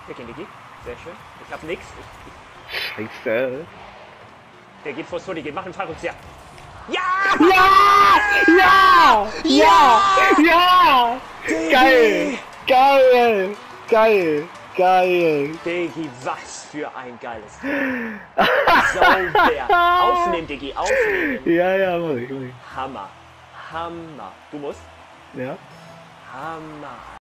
Weg ihn, Diggi. Sehr schön. Ich hab nix. Scheiße. Der geht vors Tor, Diggi. Mach einen Fallrückzieher. Ja! Ja! Ja! Ja! Ja! Geil! Geil! Geil! Geil! Diggi, was für ein geiles Tor. Sauber. Aufnehmen, Diggi, aufnehmen. Ja, mach ich. Hammer. Hammer. Du musst. Ja. Hammer.